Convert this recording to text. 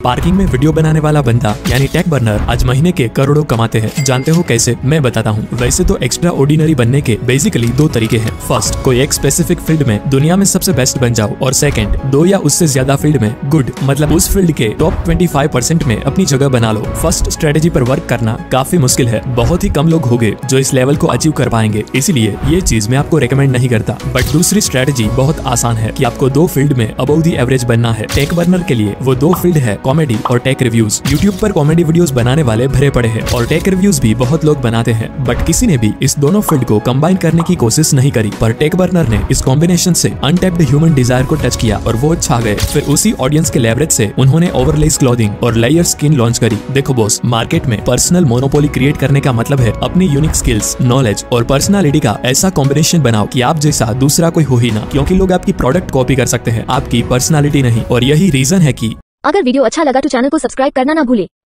Parking में video बनाने वाला बंदा यानी टेक बर्नर आज महीने के करोड़ों कमाते हैं। जानते हो कैसे? मैं बताता हूँ। वैसे तो एक्स्ट्रा ऑर्डिनरी बनने के बेसिकली दो तरीके हैं। फर्स्ट, कोई एक स्पेसिफिक फील्ड में दुनिया में सबसे बेस्ट बन जाओ, और सेकंड, दो या उससे ज्यादा फील्ड में गुड मतलब उस फील्ड के टॉप 25% में अपनी जगह बना लो। फर्स्ट स्ट्रेटेजी पर वर्क करना काफी मुश्किल है। बहुत ही कम लोग होंगे जो इस लेवल को अचीव कर पाएंगे, इसलिए ये चीज मैं आपको रेकमेंड नहीं करता। बट दूसरी स्ट्रेटेजी बहुत आसान है कि आपको दो फील्ड में अबव द एवरेज बनना है। टेक बर्नर के लिए वो दो फील्ड है, कॉमेडी और टेक रिव्यूज। यूट्यूब पर कॉमेडी वीडियोस बनाने वाले भरे पड़े हैं और टेक रिव्यूज भी बहुत लोग बनाते हैं, बट किसी ने भी इस दोनों फील्ड को कंबाइन करने की कोशिश नहीं करी। पर टेक बर्नर ने इस कॉम्बिनेशन से अनटैप्ड ह्यूमन डिजायर को टच किया और वो छा गए। फिर उसी ऑडियंस के लेवरेज से उन्होंने ओवरलेस क्लॉथिंग और लेयर स्किन लॉन्च करी। देखो बॉस, मार्केट में पर्सनल मोनोपोली क्रिएट करने का मतलब है अपनी यूनिक स्किल्स, नॉलेज और पर्सनालिटी का ऐसा कॉम्बिनेशन बनाओ कि आप जैसा दूसरा कोई हो ही ना, क्योंकि लोग आपकी प्रोडक्ट कॉपी कर सकते हैं, आपकी पर्सनालिटी नहीं। और यही रीजन है कि अगर वीडियो अच्छा लगा तो चैनल को सब्सक्राइब करना ना भूले।